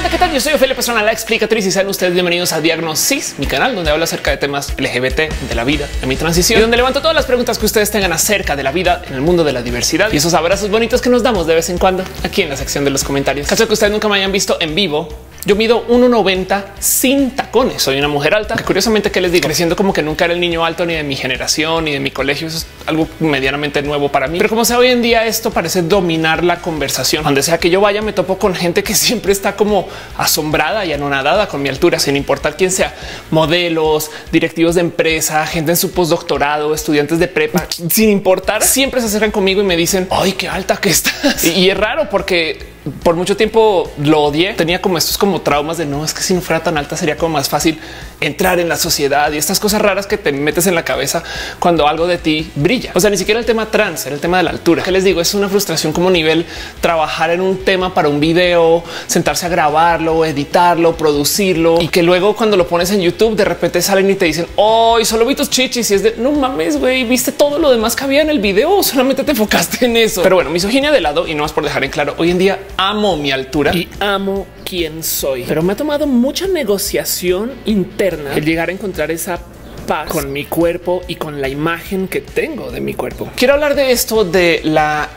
Hola, ¿qué tal? Yo soy Ofelia Pastrana, la explicatriz, y sean ustedes bienvenidos a Diagnosis, mi canal donde hablo acerca de temas LGBT, de la vida, de mi transición, y donde levanto todas las preguntas que ustedes tengan acerca de la vida en el mundo de la diversidad y esos abrazos bonitos que nos damos de vez en cuando aquí en la sección de los comentarios. Caso que ustedes nunca me hayan visto en vivo, yo mido 1.90 sin tacones. Soy una mujer alta, que curiosamente, ¿qué les digo? Creciendo como que nunca era el niño alto ni de mi generación ni de mi colegio. Eso es algo medianamente nuevo para mí. Pero como sea hoy en día, esto parece dominar la conversación. Donde sea que yo vaya, me topo con gente que siempre está como asombrada y anonadada con mi altura, sin importar quién sea. Modelos, directivos de empresa, gente en su postdoctorado, estudiantes de prepa, sin importar, siempre se acercan conmigo y me dicen, ay, qué alta que estás. Y es raro porque por mucho tiempo lo odié. Tenía como estos como traumas de no, es que si no fuera tan alta sería como más fácil entrar en la sociedad y estas cosas raras que te metes en la cabeza cuando algo de ti brilla. O sea, ni siquiera el tema trans, era el tema de la altura. ¿Qué les digo? Es una frustración como nivel trabajar en un tema para un video, sentarse a grabarlo, editarlo, producirlo y que luego cuando lo pones en YouTube de repente salen y te dicen, hoy solo vi tus chichis, y es de no mames, güey, viste todo lo demás que había en el video o solamente te enfocaste en eso. Pero bueno, misoginia de lado, y no más por dejar en claro, hoy en día amo mi altura y amo quién soy, pero me ha tomado mucha negociación interna el llegar a encontrar esa paz con mi cuerpo y con la imagen que tengo de mi cuerpo. Quiero hablar de esto, de la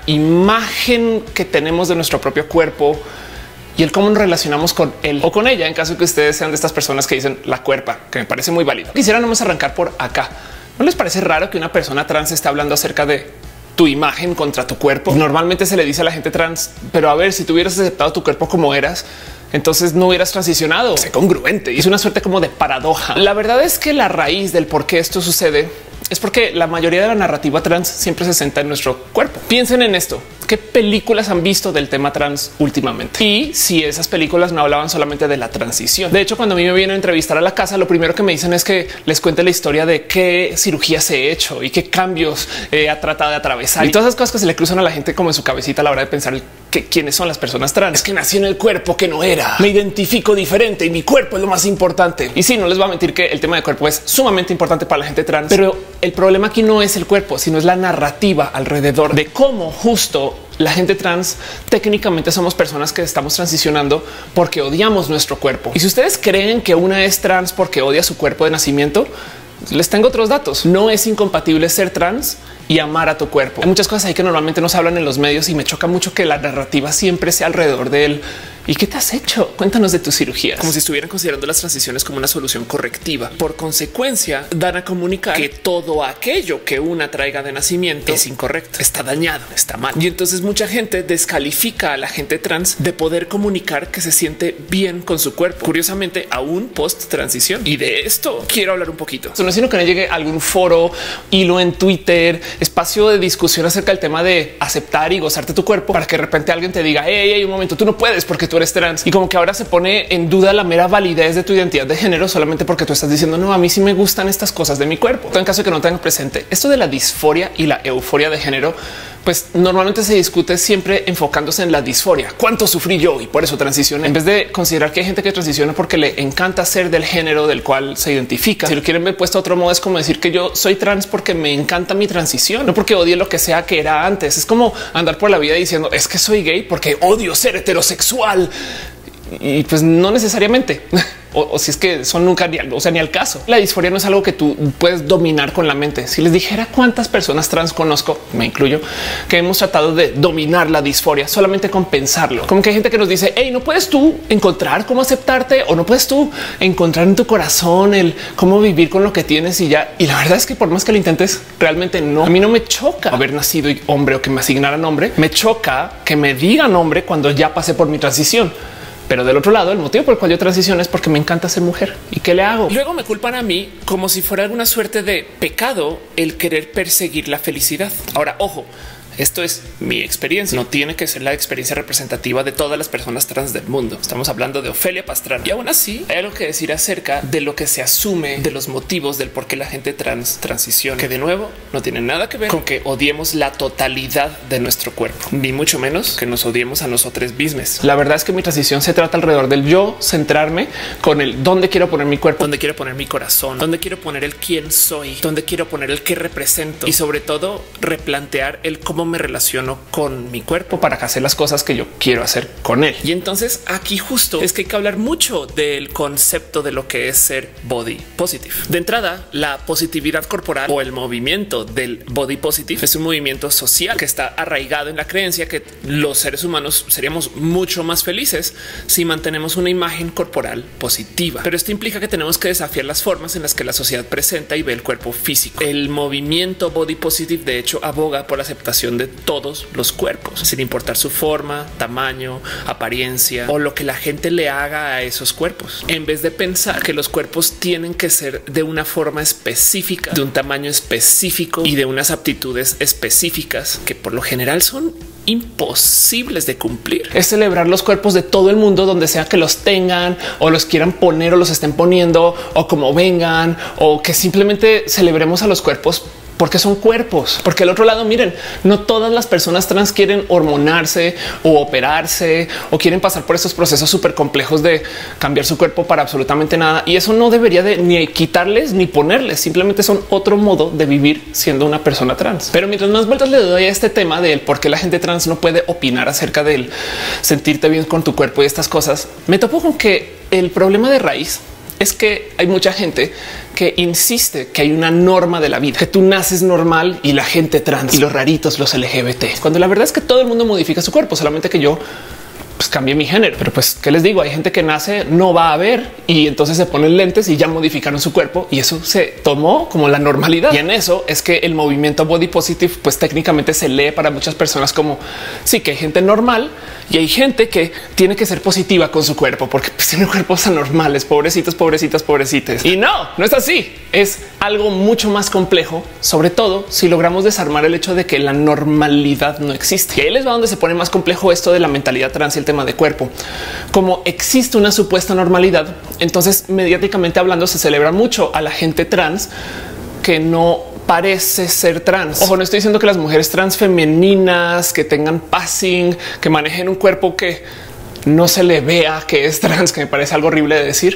imagen que tenemos de nuestro propio cuerpo y el cómo nos relacionamos con él o con ella, en caso que ustedes sean de estas personas que dicen la cuerpa, que me parece muy válido. Quisiera nomás arrancar por acá. ¿No les parece raro que una persona trans esté hablando acerca de tu imagen contra tu cuerpo? Normalmente se le dice a la gente trans, pero a ver, si tú hubieras aceptado tu cuerpo como eras, entonces no hubieras transicionado. Es congruente y es una suerte como de paradoja. La verdad es que la raíz del por qué esto sucede es porque la mayoría de la narrativa trans siempre se centra en nuestro cuerpo. Piensen en esto. ¿Qué películas han visto del tema trans últimamente? Y si esas películas no hablaban solamente de la transición. De hecho, cuando a mí me vienen a entrevistar a la casa, lo primero que me dicen es que les cuente la historia de qué cirugías he hecho y qué cambios ha tratado de atravesar y todas esas cosas que se le cruzan a la gente como en su cabecita a la hora de pensar que quiénes son las personas trans. Es que nací en el cuerpo que no era. Me identifico diferente y mi cuerpo es lo más importante. Y sí, no les voy a mentir que el tema de cuerpo es sumamente importante para la gente trans, pero el problema aquí no es el cuerpo, sino es la narrativa alrededor de cómo justo la gente trans técnicamente somos personas que estamos transicionando porque odiamos nuestro cuerpo. Y si ustedes creen que una es trans porque odia su cuerpo de nacimiento, les tengo otros datos. No es incompatible ser trans y amar a tu cuerpo. Hay muchas cosas ahí que normalmente no se hablan en los medios y me choca mucho que la narrativa siempre sea alrededor de él. ¿Y qué te has hecho? Cuéntanos de tus cirugías. Como si estuvieran considerando las transiciones como una solución correctiva. Por consecuencia, dan a comunicar que todo aquello que una traiga de nacimiento es incorrecto, está dañado, está mal. Y entonces mucha gente descalifica a la gente trans de poder comunicar que se siente bien con su cuerpo. Curiosamente, aún post transición. Y de esto quiero hablar un poquito. Eso no es sino que no llegue a algún foro, hilo en Twitter, espacio de discusión acerca del tema de aceptar y gozarte tu cuerpo para que de repente alguien te diga, hey, un momento, tú no puedes porque tú eres trans, y como que ahora se pone en duda la mera validez de tu identidad de género solamente porque tú estás diciendo no, a mí sí me gustan estas cosas de mi cuerpo. En caso de que no tengan presente esto de la disforia y la euforia de género, pues normalmente se discute siempre enfocándose en la disforia. ¿Cuánto sufrí yo y por eso transicioné? En vez de considerar que hay gente que transiciona porque le encanta ser del género del cual se identifica. Si lo quieren ver puesto a otro modo, es como decir que yo soy trans porque me encanta mi transición, no porque odie lo que sea que era antes. Es como andar por la vida diciendo es que soy gay porque odio ser heterosexual. Y pues no necesariamente. O si es que son nunca ni algo, o sea, ni al caso. La disforia no es algo que tú puedes dominar con la mente. Si les dijera cuántas personas trans conozco, me incluyo, que hemos tratado de dominar la disforia solamente con pensarlo. Como que hay gente que nos dice, hey, no puedes tú encontrar cómo aceptarte o no puedes tú encontrar en tu corazón el cómo vivir con lo que tienes y ya. Y la verdad es que por más que lo intentes, realmente no. A mí no me choca haber nacido hombre o que me asignaran hombre. Me choca que me digan hombre cuando ya pasé por mi transición. Pero del otro lado, el motivo por el cual yo transiciono es porque me encanta ser mujer. ¿Y qué le hago? Luego me culpan a mí como si fuera alguna suerte de pecado el querer perseguir la felicidad. Ahora, ojo, esto es mi experiencia. No tiene que ser la experiencia representativa de todas las personas trans del mundo. Estamos hablando de Ofelia Pastrana. Y aún así hay algo que decir acerca de lo que se asume de los motivos del por qué la gente trans transiciona, que de nuevo no tiene nada que ver con que odiemos la totalidad de nuestro cuerpo, ni mucho menos que nos odiemos a nosotros mismos. La verdad es que mi transición se trata alrededor del yo centrarme con el dónde quiero poner mi cuerpo, dónde quiero poner mi corazón, dónde quiero poner el quién soy, dónde quiero poner el qué represento y sobre todo replantear el cómo cómo me relaciono con mi cuerpo para hacer las cosas que yo quiero hacer con él. Y entonces aquí justo es que hay que hablar mucho del concepto de lo que es ser body positive. De entrada, la positividad corporal o el movimiento del body positive es un movimiento social que está arraigado en la creencia que los seres humanos seríamos mucho más felices si mantenemos una imagen corporal positiva. Pero esto implica que tenemos que desafiar las formas en las que la sociedad presenta y ve el cuerpo físico. El movimiento body positive de hecho aboga por la aceptación de todos los cuerpos, sin importar su forma, tamaño, apariencia o lo que la gente le haga a esos cuerpos, en vez de pensar que los cuerpos tienen que ser de una forma específica, de un tamaño específico y de unas aptitudes específicas que por lo general son imposibles de cumplir. Es celebrar los cuerpos de todo el mundo, donde sea que los tengan o los quieran poner o los estén poniendo o como vengan, o que simplemente celebremos a los cuerpos porque son cuerpos. Porque al otro lado, miren, no todas las personas trans quieren hormonarse o operarse o quieren pasar por estos procesos súper complejos de cambiar su cuerpo para absolutamente nada. Y eso no debería de ni quitarles ni ponerles. Simplemente son otro modo de vivir siendo una persona trans. Pero mientras más vueltas le doy a este tema del por qué la gente trans no puede opinar acerca del sentirte bien con tu cuerpo y estas cosas, me topo con que el problema de raíz es que hay mucha gente que insiste que hay una norma de la vida, que tú naces normal y la gente trans y los raritos, los LGBT, cuando la verdad es que todo el mundo modifica su cuerpo, solamente que yo cambié mi género. Pero pues, ¿qué les digo? Hay gente que nace, no va a ver y entonces se ponen lentes y ya modificaron su cuerpo y eso se tomó como la normalidad. Y en eso es que el movimiento body positive pues técnicamente se lee para muchas personas como sí, que hay gente normal y hay gente que tiene que ser positiva con su cuerpo porque pues, tienen cuerpos anormales, pobrecitos, pobrecitas, pobrecitas. Y no es así. Es algo mucho más complejo, sobre todo si logramos desarmar el hecho de que la normalidad no existe. Y ahí les va donde se pone más complejo esto de la mentalidad trans y el tema de cuerpo. Como existe una supuesta normalidad, entonces mediáticamente hablando se celebra mucho a la gente trans que no parece ser trans. Ojo, no estoy diciendo que las mujeres trans femeninas que tengan passing, que manejen un cuerpo que no se le vea que es trans, que me parece algo horrible de decir,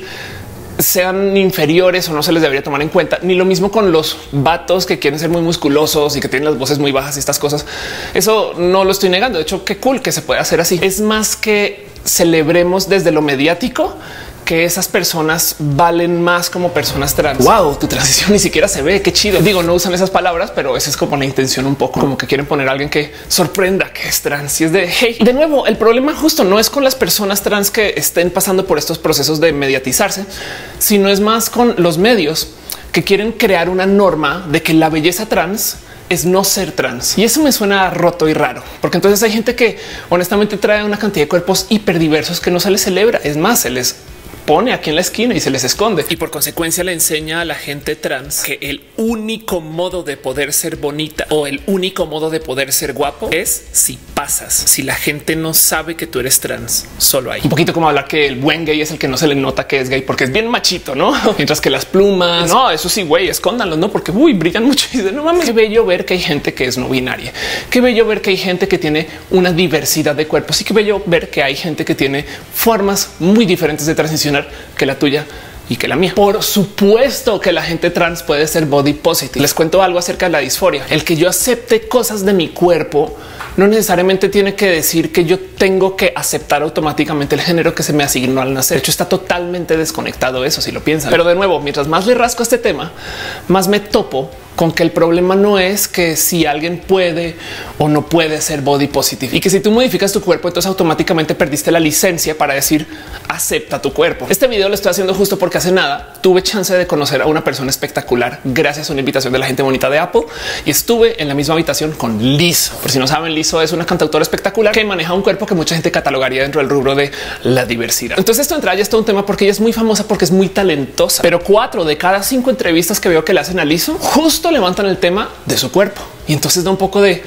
sean inferiores o no se les debería tomar en cuenta. Ni lo mismo con los vatos que quieren ser muy musculosos y que tienen las voces muy bajas y estas cosas. Eso no lo estoy negando. De hecho, qué cool que se pueda hacer así. Es más que celebremos desde lo mediático que esas personas valen más como personas trans. Wow, tu transición ni siquiera se ve. Qué chido. Digo, no usan esas palabras, pero esa es como la intención un poco, como que quieren poner a alguien que sorprenda que es trans. Y es de hey, de nuevo, el problema justo no es con las personas trans que estén pasando por estos procesos de mediatizarse, sino es más con los medios que quieren crear una norma de que la belleza trans es no ser trans. Y eso me suena roto y raro, porque entonces hay gente que honestamente trae una cantidad de cuerpos hiperdiversos que no se les celebra. Es más, se les pone aquí en la esquina y se les esconde. Y por consecuencia le enseña a la gente trans que el único modo de poder ser bonita o el único modo de poder ser guapo es si pasas. Si la gente no sabe que tú eres trans, solo hay un poquito como hablar que el buen gay es el que no se le nota que es gay porque es bien machito, no? Mientras que las plumas, no, eso sí, güey, escóndanlo, no, porque brillan mucho. Y no mames, qué bello ver que hay gente que es no binaria. Qué bello ver que hay gente que tiene una diversidad de cuerpos y qué bello ver que hay gente que tiene formas muy diferentes de transicionar que la tuya y que la mía. Por supuesto que la gente trans puede ser body positive. Les cuento algo acerca de la disforia. El que yo acepte cosas de mi cuerpo no necesariamente tiene que decir que yo tengo que aceptar automáticamente el género que se me asignó al nacer. De hecho, está totalmente desconectado eso si lo piensan. Pero de nuevo, mientras más le rasco a este tema, más me topo con que el problema no es que si alguien puede o no puede ser body positive y que si tú modificas tu cuerpo, entonces automáticamente perdiste la licencia para decir acepta tu cuerpo. Este video lo estoy haciendo justo porque hace nada tuve chance de conocer a una persona espectacular gracias a una invitación de la gente bonita de Apple y estuve en la misma habitación con Lizzo. Por si no saben, Lizzo es una cantautora espectacular que maneja un cuerpo que mucha gente catalogaría dentro del rubro de la diversidad. Entonces esto entra ya es todo un tema porque ella es muy famosa porque es muy talentosa, pero 4 de cada 5 entrevistas que veo que le hacen a Lizzo justo levantan el tema de su cuerpo y entonces da un poco de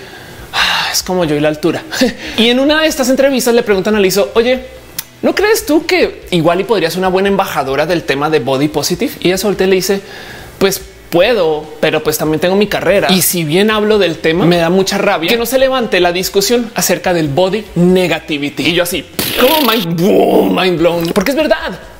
es como yo y la altura. Y en una de estas entrevistas le preguntan a Lizzo, oye, ¿no crees tú que igual y podrías ser una buena embajadora del tema de body positive? Y ella solté le dice, pues puedo, pero pues también tengo mi carrera. Y si bien hablo del tema, me da mucha rabia que no se levante la discusión acerca del body negativity. Y yo así como mind blown, porque es verdad.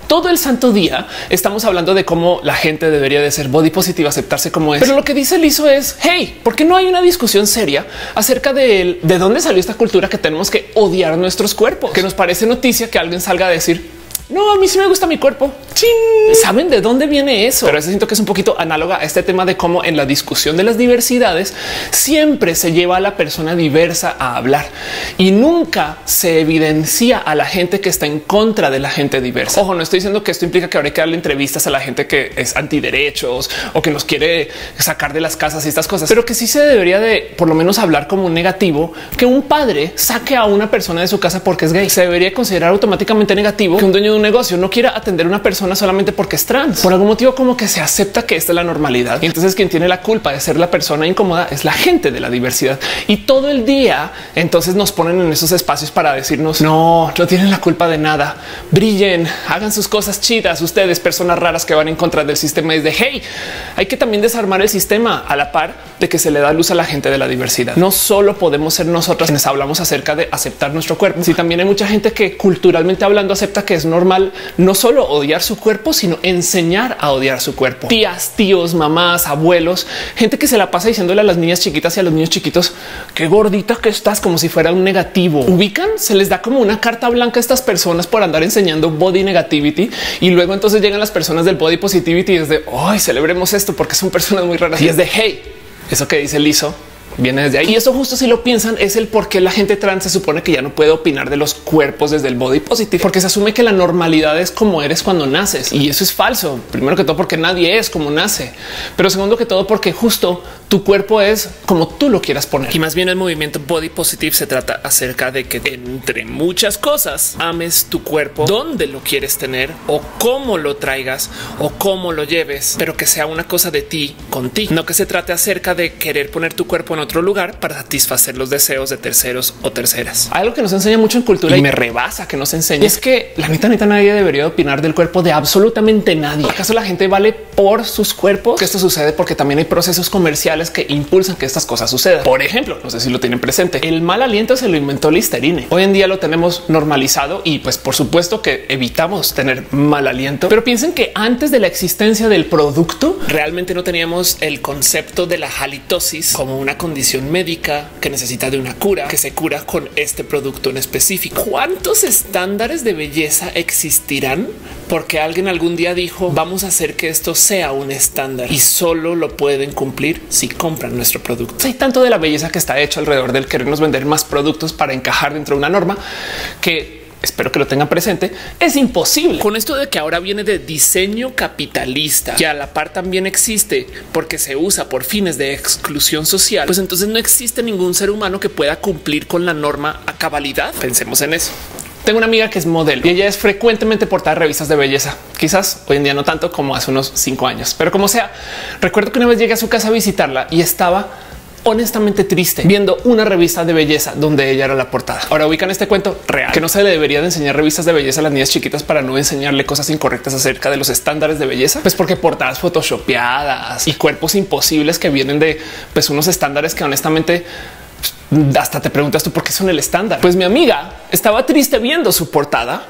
Todo el santo día estamos hablando de cómo la gente debería de ser body positive, aceptarse como es. Pero lo que dice Lizzo es, hey, ¿por qué no hay una discusión seria acerca de dónde salió esta cultura que tenemos que odiar nuestros cuerpos? Que nos parece noticia que alguien salga a decir, no, a mí sí me gusta mi cuerpo. ¡Chin! ¿Saben de dónde viene eso? Pero eso siento que es un poquito análoga a este tema de cómo en la discusión de las diversidades siempre se lleva a la persona diversa a hablar y nunca se evidencia a la gente que está en contra de la gente diversa. Ojo, no estoy diciendo que esto implica que ahora hay que darle entrevistas a la gente que es antiderechos o que nos quiere sacar de las casas y estas cosas, pero que sí se debería de por lo menos hablar como un negativo que un padre saque a una persona de su casa porque es gay. Se debería considerar automáticamente negativo que un dueño de un negocio no quiera atender a una persona solamente porque es trans. Por algún motivo como que se acepta que esta es la normalidad. Y entonces quien tiene la culpa de ser la persona incómoda es la gente de la diversidad. Y todo el día entonces nos ponen en esos espacios para decirnos no tienen la culpa de nada. Brillen, hagan sus cosas chidas. Ustedes, personas raras que van en contra del sistema, es de hey, hay que también desarmar el sistema a la par de que se le da luz a la gente de la diversidad. No solo podemos ser nosotros quienes hablamos acerca de aceptar nuestro cuerpo, si también hay mucha gente que culturalmente hablando acepta que es normal no solo odiar su cuerpo, sino enseñar a odiar su cuerpo. Tías, tíos, mamás, abuelos, gente que se la pasa diciéndole a las niñas chiquitas y a los niños chiquitos qué gordita que estás, como si fuera un negativo. Ubican, se les da como una carta blanca a estas personas por andar enseñando body negativity y luego entonces llegan las personas del body positivity y es de hoy celebremos esto porque son personas muy raras y es de hey, eso que dice Lizzo viene desde ahí. Y eso justo si lo piensan es el por qué la gente trans se supone que ya no puede opinar de los cuerpos desde el body positive, porque se asume que la normalidad es como eres cuando naces. Y eso es falso. Primero que todo porque nadie es como nace, pero segundo que todo porque justo tu cuerpo es como tú lo quieras poner. Y más bien el movimiento body positive se trata acerca de que entre muchas cosas ames tu cuerpo, dónde lo quieres tener o cómo lo traigas o cómo lo lleves, pero que sea una cosa de ti contigo, no que se trate acerca de querer poner tu cuerpo en otro lugar para satisfacer los deseos de terceros o terceras. Algo que nos enseña mucho en cultura y me rebasa que nos enseñe es que la neta nadie debería opinar del cuerpo de absolutamente nadie. ¿Acaso la gente vale por sus cuerpos? Que esto sucede porque también hay procesos comerciales que impulsan que estas cosas sucedan. Por ejemplo, no sé si lo tienen presente, el mal aliento se lo inventó Listerine. Hoy en día lo tenemos normalizado y pues por supuesto que evitamos tener mal aliento, pero piensen que antes de la existencia del producto realmente no teníamos el concepto de la halitosis como una condición médica que necesita de una cura, que se cura con este producto en específico. ¿Cuántos estándares de belleza existirán porque alguien algún día dijo vamos a hacer que esto sea un estándar y solo lo pueden cumplir si compran nuestro producto? Hay tanto de la belleza que está hecho alrededor del querernos vender más productos para encajar dentro de una norma que espero que lo tengan presente. Es imposible con esto de que ahora viene de diseño capitalista, que a la par también existe porque se usa por fines de exclusión social. Pues entonces no existe ningún ser humano que pueda cumplir con la norma a cabalidad. Pensemos en eso. Tengo una amiga que es modelo y ella es frecuentemente portada de revistas de belleza. Quizás hoy en día no tanto como hace unos 5 años, pero como sea, recuerdo que una vez llegué a su casa a visitarla y estaba honestamente triste viendo una revista de belleza donde ella era la portada. Ahora ubican este cuento real que no se le debería de enseñar revistas de belleza a las niñas chiquitas para no enseñarle cosas incorrectas acerca de los estándares de belleza, pues porque portadas photoshopeadas y cuerpos imposibles que vienen de pues unos estándares que honestamente hasta te preguntas tú por qué son el estándar. Pues mi amiga estaba triste viendo su portada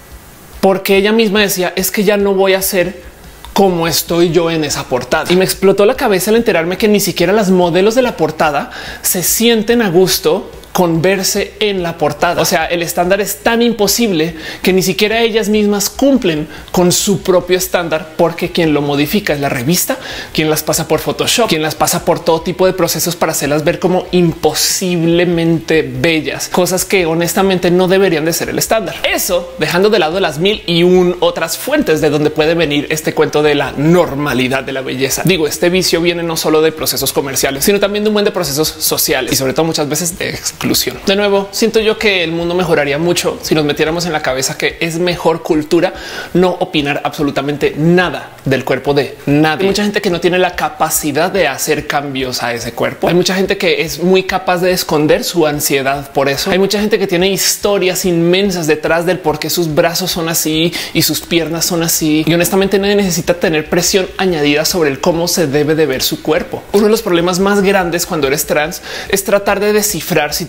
porque ella misma decía es que ya no voy a ser como estoy yo en esa portada. Y me explotó la cabeza al enterarme que ni siquiera las modelos de la portada se sienten a gusto con verse en la portada. O sea, el estándar es tan imposible que ni siquiera ellas mismas cumplen con su propio estándar, porque quien lo modifica es la revista, quien las pasa por Photoshop, quien las pasa por todo tipo de procesos para hacerlas ver como imposiblemente bellas, cosas que honestamente no deberían de ser el estándar. Eso dejando de lado las 1001 otras fuentes de donde puede venir este cuento de la normalidad de la belleza. Digo, este vicio viene no solo de procesos comerciales, sino también de un buen de procesos sociales y sobre todo muchas veces de exclusión. De nuevo, siento yo que el mundo mejoraría mucho si nos metiéramos en la cabeza que es mejor cultura no opinar absolutamente nada del cuerpo de nadie. Hay mucha gente que no tiene la capacidad de hacer cambios a ese cuerpo. Hay mucha gente que es muy capaz de esconder su ansiedad por eso. Hay mucha gente que tiene historias inmensas detrás del por qué sus brazos son así y sus piernas son así. Y honestamente nadie necesita tener presión añadida sobre el cómo se debe de ver su cuerpo. Uno de los problemas más grandes cuando eres trans es tratar de descifrar si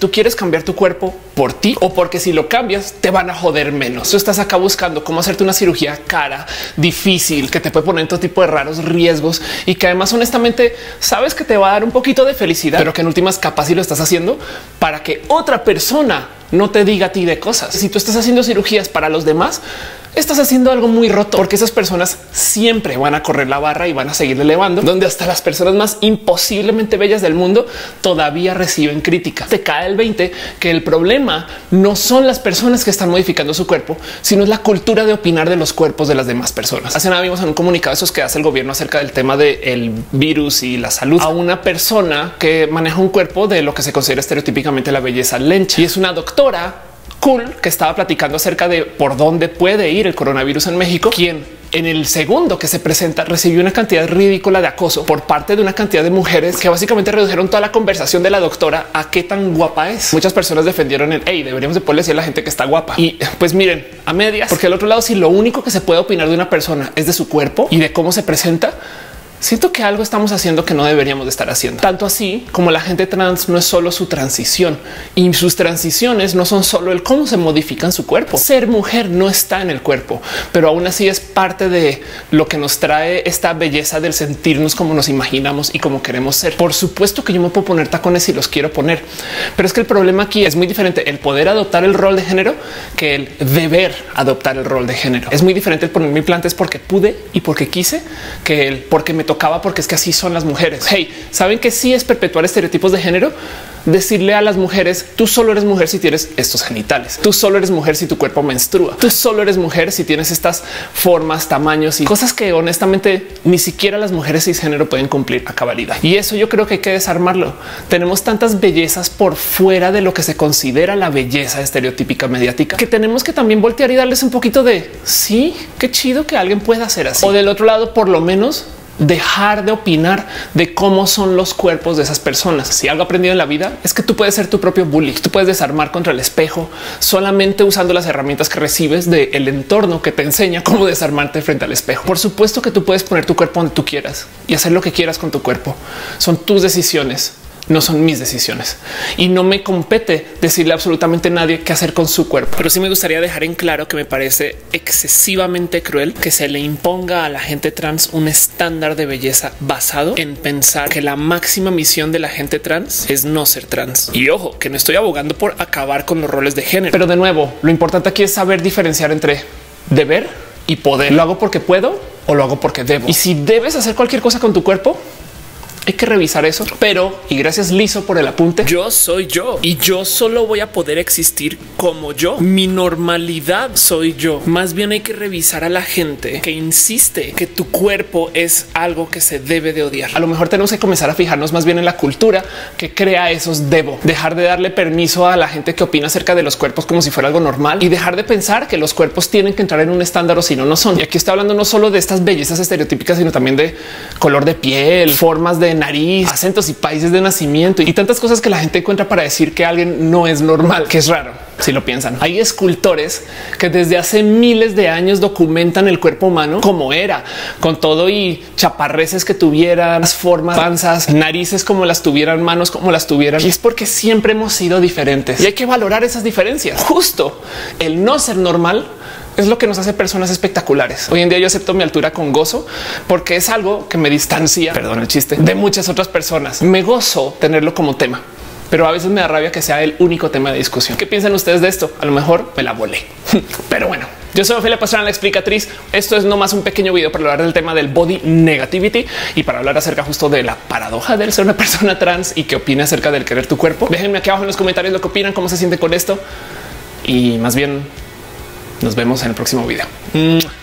tú quieres cambiar tu cuerpo por ti o porque si lo cambias te van a joder menos. Tú estás acá buscando cómo hacerte una cirugía cara, difícil, que te puede poner en todo tipo de raros riesgos y que además honestamente sabes que te va a dar un poquito de felicidad, pero que en últimas capaz si lo estás haciendo para que otra persona no te diga a ti de cosas. Si tú estás haciendo cirugías para los demás, estás haciendo algo muy roto, porque esas personas siempre van a correr la barra y van a seguir elevando, donde hasta las personas más imposiblemente bellas del mundo todavía reciben crítica. Te cae el 20 que el problema no son las personas que están modificando su cuerpo, sino es la cultura de opinar de los cuerpos de las demás personas. Hace nada vimos en un comunicado esos que hace el gobierno acerca del tema del virus y la salud a una persona que maneja un cuerpo de lo que se considera estereotípicamente la belleza lencha, y es una doctora cool que estaba platicando acerca de por dónde puede ir el coronavirus en México, quien en el segundo que se presenta recibió una cantidad ridícula de acoso por parte de una cantidad de mujeres que básicamente redujeron toda la conversación de la doctora a qué tan guapa es. Muchas personas defendieron el hey, deberíamos de poderle decir a la gente que está guapa. Y pues miren, a medias, porque al otro lado, si lo único que se puede opinar de una persona es de su cuerpo y de cómo se presenta, siento que algo estamos haciendo que no deberíamos de estar haciendo. Tanto así como la gente trans no es solo su transición y sus transiciones no son solo el cómo se modifican su cuerpo. Ser mujer no está en el cuerpo, pero aún así es parte de lo que nos trae esta belleza del sentirnos como nos imaginamos y como queremos ser. Por supuesto que yo me puedo poner tacones si los quiero poner, pero es que el problema aquí es muy diferente el poder adoptar el rol de género que el deber adoptar el rol de género. Es muy diferente el ponerme implantes porque pude y porque quise que el porque me tocaba, porque es que así son las mujeres. Hey, ¿saben que sí es perpetuar estereotipos de género? Decirle a las mujeres, tú solo eres mujer si tienes estos genitales, tú solo eres mujer si tu cuerpo menstrua, tú solo eres mujer si tienes estas formas, tamaños y cosas que honestamente ni siquiera las mujeres cisgénero pueden cumplir a cabalidad. Y eso yo creo que hay que desarmarlo. Tenemos tantas bellezas por fuera de lo que se considera la belleza estereotípica mediática que tenemos que también voltear y darles un poquito de sí, qué chido que alguien pueda hacer así. O del otro lado, por lo menos dejar de opinar de cómo son los cuerpos de esas personas. Si algo aprendido en la vida es que tú puedes ser tu propio bully. Tú puedes desarmar contra el espejo solamente usando las herramientas que recibes del entorno que te enseña cómo desarmarte frente al espejo. Por supuesto que tú puedes poner tu cuerpo donde tú quieras y hacer lo que quieras con tu cuerpo. Son tus decisiones. No son mis decisiones y no me compete decirle absolutamente a nadie qué hacer con su cuerpo. Pero sí me gustaría dejar en claro que me parece excesivamente cruel que se le imponga a la gente trans un estándar de belleza basado en pensar que la máxima misión de la gente trans es no ser trans. Y ojo, que no estoy abogando por acabar con los roles de género, pero de nuevo, lo importante aquí es saber diferenciar entre deber y poder. ¿Lo hago porque puedo o lo hago porque debo? Y si debes hacer cualquier cosa con tu cuerpo, hay que revisar eso, pero y gracias Lizo por el apunte. Yo soy yo y yo solo voy a poder existir como yo. Mi normalidad soy yo. Más bien hay que revisar a la gente que insiste que tu cuerpo es algo que se debe de odiar. A lo mejor tenemos que comenzar a fijarnos más bien en la cultura que crea esos debo, dejar de darle permiso a la gente que opina acerca de los cuerpos como si fuera algo normal y dejar de pensar que los cuerpos tienen que entrar en un estándar o si no, no son. Y aquí está hablando no solo de estas bellezas estereotípicas, sino también de color de piel, formas de nariz, acentos y países de nacimiento y tantas cosas que la gente encuentra para decir que alguien no es normal, que es raro. Si lo piensan, hay escultores que desde hace miles de años documentan el cuerpo humano como era, con todo y chaparreces que tuvieran, formas, panzas, narices como las tuvieran, manos como las tuvieran. Y es porque siempre hemos sido diferentes y hay que valorar esas diferencias. Justo el no ser normal es lo que nos hace personas espectaculares. Hoy en día yo acepto mi altura con gozo porque es algo que me distancia, perdón el chiste, de muchas otras personas. Me gozo tenerlo como tema, pero a veces me da rabia que sea el único tema de discusión. ¿Qué piensan ustedes de esto? A lo mejor me la volé, pero bueno. Yo soy Ofelia Pastrana, la explicatriz. Esto es nomás un pequeño video para hablar del tema del body negativity y para hablar acerca justo de la paradoja del ser una persona trans y qué opina acerca del querer tu cuerpo. Déjenme aquí abajo en los comentarios lo que opinan, cómo se siente con esto y más bien nos vemos en el próximo video.